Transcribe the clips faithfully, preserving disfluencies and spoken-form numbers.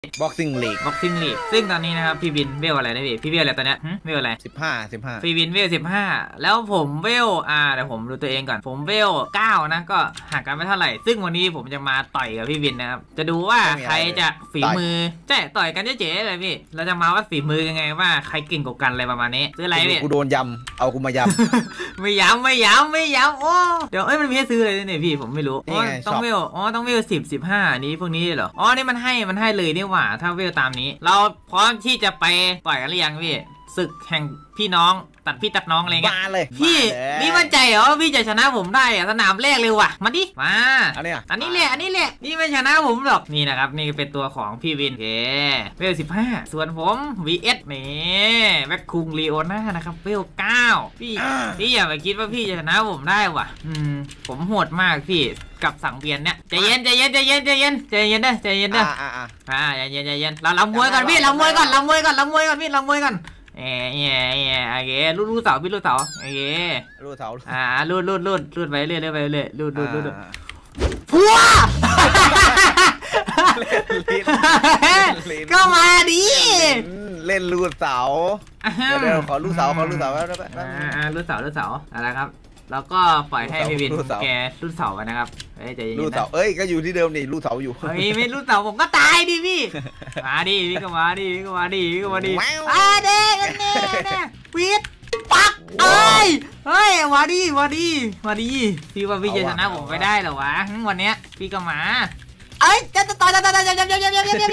บ็อกซิ่งลีกบ็อกซิ่งลีกซึ่งตอนนี้นะครับพี่วินเวลอะไรนะพี่พี่เวลอะไรตอนเนี้ยเวลอะไรสิบห้าสิบห้าพี่วินเวลสิบห้าแล้วผมเวลอ่าเดี๋ยวผมดูตัวเองก่อนผมเวลเก้านะก็ห่างกันไม่เท่าไหร่ซึ่งวันนี้ผมจะมาต่อยกับพี่วินนะครับจะดูว่าใครจะฝีมือใช่ต่อยกันเจ๊ๆเลยพี่เราจะมาวัดฝีมือยังไงว่าใครเก่งกว่ากันอะไรประมาณนี้ซื้ออะไรพี่กูโดนยำเอากูมายำไม่ยำไม่ยำไม่ยำโอ้เดี๋ยวเอ้ยมันมีให้ซื้ออะไรเนี่ยพี่ผมไม่รู้ต้องเวลอ๋อต้องเวลสิบสิบห้านี้พวกนี้เหรออ๋อนี่มันให้มันให้เลยนี่หว่าถ้าเวลตามนี้เราพร้อมที่จะไปต่อยกันหรือยังพี่ศึกแห่งพี่น้องตัดพี่ตัดน้องอะไรเงี้ยมาเลยพี่นี่มั่นใจเหรอพี่จะชนะผมได้อะสนามแรกเลยว่ะมาดิมาอันนี้อันนี้แหละอันนี้แหละนี่ไม่ชนะผมหรอกนี่นะครับนี่เป็นตัวของพี่วินเอเวลสิบห้าส่วนผม วี เอส นี่แบ็คคุงลีโอน่านะครับเวลเก้าพี่พี่อย่าไปคิดว่าพี่จะชนะผมได้ว่ะอืมผมโหดมากพี่กับสังเวียนเนี่ยใจเย็นใจเย็นใจเย็นใจเย็นใจเย็นเด้อใจเย็นเด้ออ่าอ่าอ่าใจเย็นใจเย็นเราลำมวยก่อนพี่ลำมวยก่อนลำมวยก่อนลำมวยก่อนพี่ลำมวยก่อนเอ๋เอ๋เอ๋โอเคลูดลูดเสาพี่ลูดเสาโอเคลูดเสาอ่าลูดลูดลูดลูดไปเรื่อยเรื่อยไปเรื่อยลูดลูดลูดพัวก็มาดิเล่นลูดเสาเดี๋ยวขอลูดเสาขอลูดเสาแล้วอ่าลูดเสาลูดเสาอะไรครับแล้วก็ปล่อยให้พี่วินแกลูดเสาไปนะครับเอ้ยใจเย็นลูดเสาเอ้ยก็อยู่ที่เดิมนี่ลูดเสาอยู่เฮ้ยไม่ลูดเสาผมก็ตายดิพี่มาดิพี่ก็มาดิพี่ก็มาดิพี่ก็มาดิอ่าเด็กกันเนี่ยเนี่ยวิทปักเอ้ยเฮ้ยมาดิมาดิมาดิพี่ว่าพี่จะชนะผมไปได้เหรอวะวันเนี้ยพี่ก็มาเอ้ยจะต่อยต่อยต่อยต่อยต่อยต่อยต่อยต่อยต่อยต่อย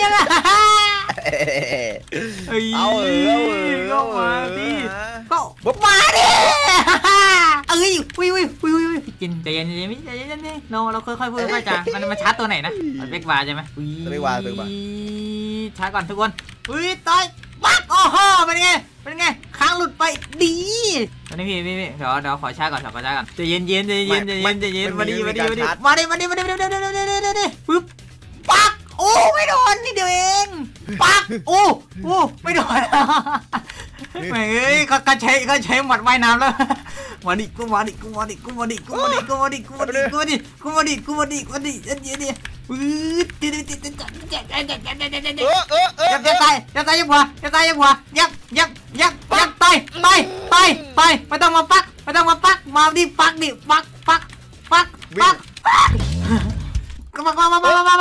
เอาเออก็มาดิก็มาดิเอ้ยวิววิววิววิวกินใจเย็นใจเย็นใจเย็นใจเย็นเราเราค่อยๆพูดค่อยๆจ้ามันมาชาร์จตัวไหนนะมันเบกวาใช่ไหมเบกวาเบกวาชาร์จก่อนทุกคนอุ้ยต่อยปักโอ้โหเป็นไงเป็นไงค้างหลุดไปดีตอนนี้พี่พี่พี่เดี๋ยวเดี๋ยวขอชาร์จก่อนขอชาร์จก่อนใจเย็นเย็นใจเย็นใจเย็นใจเย็นมาดิมาดิมาดิมาดิมาดิมาดิมาดิมาดิมาดิมาดิปึ๊บปักโอ้ไม่โดนนี่เดียวเองปักโอ้โอ้ไม่โดนแม่เอ้ยก็ใช้ก็ใช้หมัดว่ายน้ำแล้วมาดิกูมาดิกูมาดิกูมาดิกูมาดิกูมาดิกูมาดิกูมาดิกูมาดิกูมาดิกูมาดิเดี๋ยวเดี๋ยวปื๊ดเดี๋ยวเดี๋ยวเดี๋ยวเดี๋ยวเดี๋ยวเดี๋ยวเดี๋ยวเดี๋ยวเดี๋ยวเดี๋ยวจะตายจะตายยังหัวจะตายยังหัวยับยับยับยับตายตายตายตายไม่ต้องมาปักไม่ต้องมาปักมาดิปักดิปักปักปักปักก็ปักปักปักปักปักปัก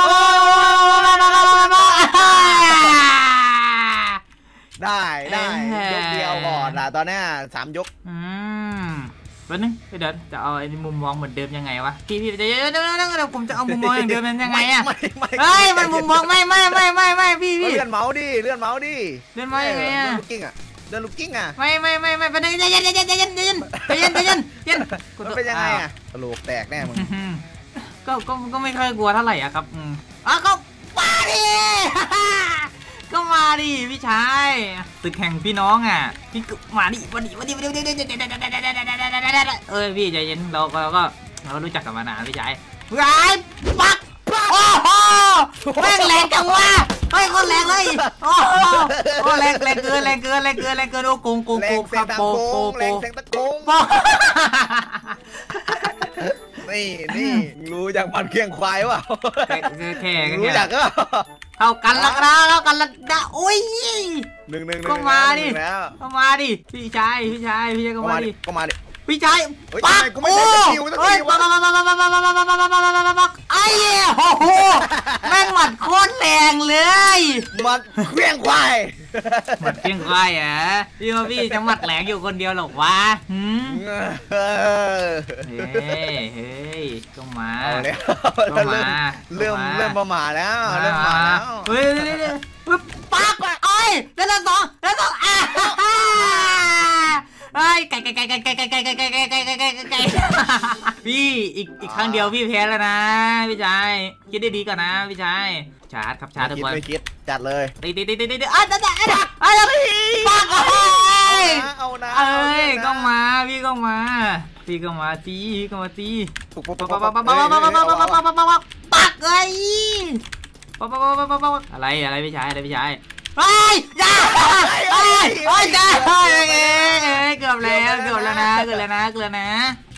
ได้ได้ยกเดียวก่อนนะตอนนี้สามยกอืมแป๊บนึงเดี๋ยวจะเอาไอ้มุมมองเหมือนเดิมยังไงวะพี่พี่เดี๋ยวเดี๋ยวเดี๋ยวผมจะเอามุมมองอย่างเดิมยังไงอะเฮ้ยมันมุมมองไม่ไม่ไม่ไม่ไม่พี่พี่เลื่อนเมาส์ดิเลื่อนเมาส์ดิเลื่อนเมาส์ยังไงอะลูกกิ้งอะเดินลูกกิ้งอะไม่ไม่ไม่ไม่เป็นยังไงยันยันยันยันยันยันยันยันยันยันยันมันเป็นยังไงอะกระโหลกแตกแน่มึงก็ก็ก็ไม่ค่อยกลัวเท่าไหร่อะครับอืมอ่ะก็มาดิก็มาดิพี่ชายตึกแข่งพี่น้องอ่ะพี่มาดิมาดิมาดิมาดิเอ้ยพี่ใจเย็นเราเราก็เรารู้จักกันมานานพี่ชายไอ้ปักโอ้โหแม่งแรงจังวะเฮ้ยคนแรงเลยโอ้โหแรงแรงเกินแรงเกินแรงเกินแรงเกินโอ้โกงโกงโกงครับโกงโกงโกงนี่นี่รู้จากมันเคียงควายว่ะแค่รู้จักก็เท่ากันละนะเท่ากันละนะโอ้ยหนึ่งหนึ่งก็มาดิก็มาดิพี่ชายพี่ชายพี่ชายก็มาดิก็มาดิพี่ชายปักโอ้เฮ้ยปักปักปักปักปักปักปักปักปักปักปักปักปักไอ้เหี้ยโอ้โหแม่งหมัดโคตรแรงเลยหมัดเคียงควายหมัดเคียงควายอ่ะพี่ว่าพี่จะหมัดแรงอยู่คนเดียวหรอกวะหืมเฮ้ยเฮ้ยก็มาก็มาเริ่มเริ่มประมาทแล้วเริ่มมาแล้วเฮ้ยปักไอ้แล้วสองแล้วสองอ่ะไอ้ไก่ไก่ไก่ไก่ไก่ไก่ไก่ไก่ไก่ไก่ไก่ไก่ไก่ไก่พี่อีกอีกครั้งเดียวพี่แพ้แล้วนะพี่ชายคิดได้ดีก่อนนะพี่ชายชาร์จครับชาร์จทุกคนไม่คิดจัดเลยตีตีตีตีตีอ่ะจัดจัดอ่ะอ่ะปักเอ้ยเอานะเอ้ยก็มาพี่ก็มาพี่ก็มาตีก็มาตีปักปักปักปักปักปักปักปักปักปักปักปักปักปักไอ้ปักปักปักปักปักอะไรอะไรพี่ชายอะไรพี่ชายเฮ้ยอย่าเฮ้ยเฮ้ยอย่าเฮ้ยเกือบแล้วเกือบแล้วนะเกือบแล้วนะเกือบแล้วนะ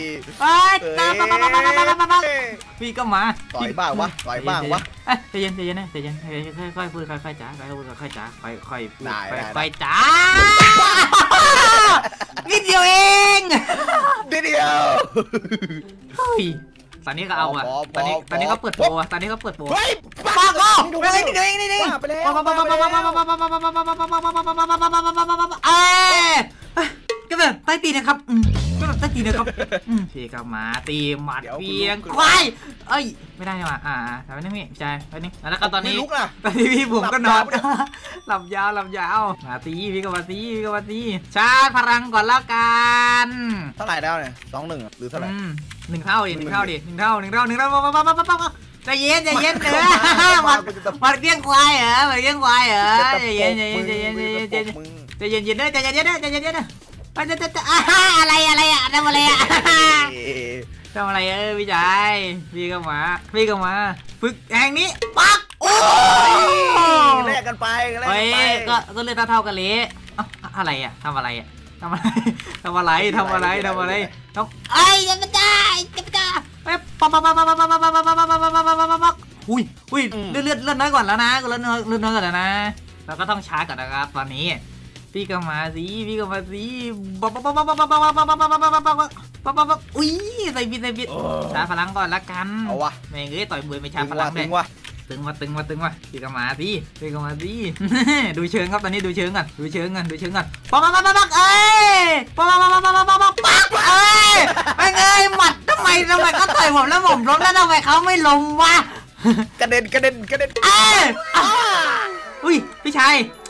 ไปปักปักปักปักปักปักปักพี่ก็มาต่อยบ้างวะต่อยบ้างวะใจเย็นใจเย็นนะใจเย็นค่อยๆพูดค่อยๆจ้าค่อยๆพูดค่อยๆจ้าค่อยๆพูดได้ค่อยๆจ้านิดเดียวเองเดียวเฮ้ยตอนนี้ก็เอาอ่ะตอนนี้ตอนนี้ก็เปิดโปรอ่ะตอนนี้ก็เปิดโปรเฮ้ยปักก็เฮ้ยนิดเดียวเองนิดเดียวเองไปแล้วเอ้ยก็แบบใต้ตีนนะครับก็แบบใต้ตีนนะครับพี่ก็มาตีหมัดเพียงควายเอ้ยไม่ได้ใช่ไหมอ่าทำไมนี่พี่ใช่ไปนี่แล้วก็ตอนนี้ตอนนี้พี่ผมก็นอนหลับยาวหลับยาวมาตีพี่ก็มาตีพี่ก็มาตีชาร์จพลังก่อนแล้วกันเท่าไหร่แล้วเนี่ยสองหนึ่งหรือเท่าไหร่หนึ่งเท่าดิหนึ่งเท่าดิหนึ่งเท่าหนึ่งเท่าหนึ่งเท่าปั๊บปั๊บปั๊บปั๊บปั๊บใจเย็นใจเย็นเด้อมันมันเกี้ยงควายเหรอมันเกี้ยงควายเหรอใจเย็นใจเย็นใจเย็นใจเย็นใจเย็นใจเย็นเย็นเด้อใจเย็นเย็นเด้อใจเย็นเย็นเด้อไปจะจะจะอะไรอะไรอะทำอะไรอะทำอะไรเออพี่ชายพี่ก็มาพี่ก็มาฝึกแห่งนี้ปักโอ้แลกกันไปแลกกันไปก็ก็เลือดเท่ากันเลยอะไรอะทำอะไรอะทำอะไรทำอะไรทำอะไรทำอะไรต้องไอ้ยังไม่ได้ยังไม่ได้ไปปั๊บปั๊บปั๊บปั๊บปั๊บปั๊บปั๊บปั๊บปั๊บปั๊บปั๊บปั๊บปั๊บปั๊บอุ้ยอุ้ยเลือดเลือดเลือดน้อยกว่าแล้วนะเลือดน้อยเลือดน้อยกว่าแล้วนะเราก็ต้องช้าก่อนนะครับตอนนี้พี่ก็มาสิพี่ก็มาสิปั๊บปั๊บปั๊บปั๊บปั๊บปั๊บปั๊บปั๊บปั๊บปั๊บปั๊บปั๊บปั๊บปั๊บปั๊บอุ้ยใส่บิดใส่บิดชาพลังก่อนละกันเอาวะแม่งเอ้ยต่อยมวยไม่ชาพลังเลยตึงมาตึงมาตึงมาพี่ก็มาสิพี่ก็มาสิดูเชิงครับตอนนี้ดูเชิงกันดูเชิงกันดูเชิงกันปั๊บปั๊บปั๊บปั๊บเอ้ยปั๊บปั๊บปั๊บปั๊บปั๊บปั๊บปั๊บเอ้ยไม่เงยหมัดทำไมทำไมเขาต่อยผมแล้วผมล้มแล้วทำไมเขาไม่ล้มวะกระเด็นกระเด็นกระเด็นเอ้ยอุ้ยพี่ชาย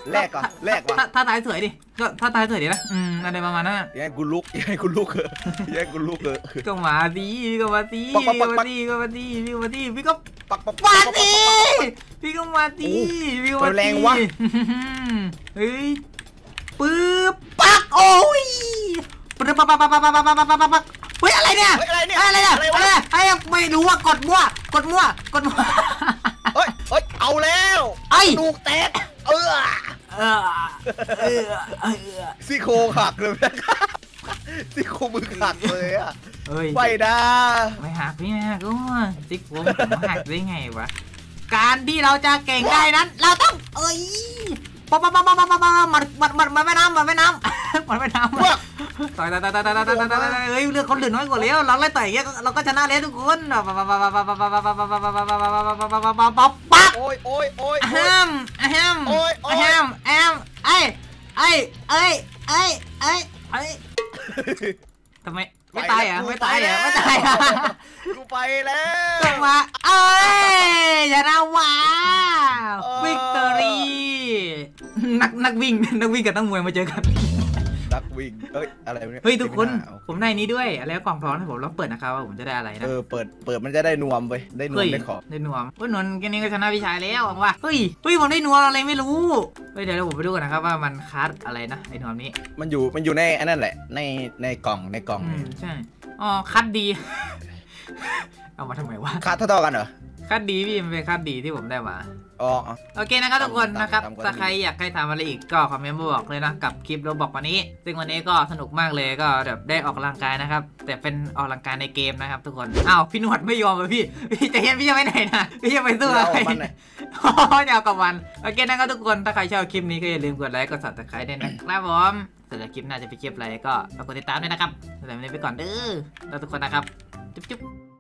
แลกก่อนแลกก่อนถ้าตายสวยดิก็ถ้าตายสวยดินะอืมอะไรประมาณนั้นยังไงกูลุกยังไงกูลุกเหอะยังไงกูลุกเหอะก็มาดิก็มาดิก็มาดิก็มาดิพี่ก็มาดิพี่ก็ปักปักมาดิพี่ก็มาดิพี่ก็มาดิแรงวะเฮ้ยปึ๊บปักโอ้ยปึ๊บปักปักปักปักปักปักปักปักปักปักเฮ้ยอะไรเนี่ยอะไรเนี่ยอะไรเนี่ยอะไรอะไรวะเนี่ยไอ้ไม่รู้ว่ากดมั่วกดมั่วกดมั่วเฮ้ยเฮ้ยเอาแล้วไอ้ลูกแตกเออเออเออเออซี่โครงหักเลยนะซี่โครงมือหักเลยอะเฮ้ยไปนะไม่หักพี่ไม่หักก็จิ๊กผมผมหักได้ไงวะการที่เราจะเก่งได้นั้น เราต้องเอ้ยปั๊บปั๊บปั๊บปั๊บปั๊บปั๊บมันมันมันมันไม่น้ำมันไม่น้ำมันไม่น้ำต่อยต่อยต่อยต่อยต่อยต่อยต่อยเฮ้ยเลือกคนเหลือน้อยกว่าแล้วเราไล่ต่อยอย่างเงี้ยเราก็ชนะแล้วทุกคนปั๊บปั๊บปั๊บปั๊บปั๊บปั๊บปั๊บปั๊บปั๊บปั๊บปั๊บปั๊บปั๊บปั๊บปั๊บปั๊บโอ้ยโอ้ยโอ้ยแฮมแฮมโอ้ยโอ้ยแฮมแฮมไอ้ไอ้ไอ้ไอ้ไอ้ไอ้ทำไมไม่ตายอ่ะไม่ตายอ่ะไม่ตายอ่ะกูไปแล้วจังหวะเอ้ยชนะว้าววิกตอรี่นักนักวิ่งนักวิ่งกับนักมวยมาเจอกันนักวิ่งเอ้ยอะไรเนี่ยเฮ้ยทุกคนผมได้นี้ด้วยอะไรกล่องพร้อมให้ผมลองเปิดนะครับว่าผมจะได้อะไรนะเออเปิดเปิดมันจะได้นวมไปได้นวมได้ของได้นวมว่านวลแค่นี้ก็ชนะพี่ชายแล้วหวังว่าเฮ้ยเฮ้ยผมได้นวมอะไรไม่รู้เฮ้ยเดี๋ยวผมไปดูกันนะครับว่ามันคัดอะไรนะไอ้นวมนี้มันอยู่มันอยู่ในอันนั้นแหละในในกล่องในกล่องอืมใช่อ๋อคัดดี เอามาทำไมวะค่าเท่าๆกันเหรอคัดดีพี่มันเป็นคัดดีที่ผมได้มาอ๋อโอเคนะครับทุกคนตามนะครับตามกันถ้าใครอยากให้ทำอะไรอีกก็คอมเมนต์มาบอกเลยนะกับคลิปเราบอกวันนี้ ซึ่งวันนี้ก็สนุกมากเลยก็แบบได้ออกกำลังกายนะครับแต่เป็นออกกำลังกายในเกมนะครับทุกคนอ้าวพี่หนวดไม่ยอมเลยพี่พี่จะเห็นพี่จะไปไหนนะพี่จะไปสู้อะไรเอามันหน่อยอ๋อจะเอากับมันโอเคนะครับทุกคนถ้าใครชอบคลิปนี้ก็อย่าลืมกดไลค์กด ซับสไครบ์ด้วยนะครับผมส่วนคลิปหน้าจะเป็นคลิปอะไรก็ฝากกดติดตามด้วยนะครับสำหรับวันนี้ไปก่อนเด้อแล้วทุกคนนะครับจุ๊บ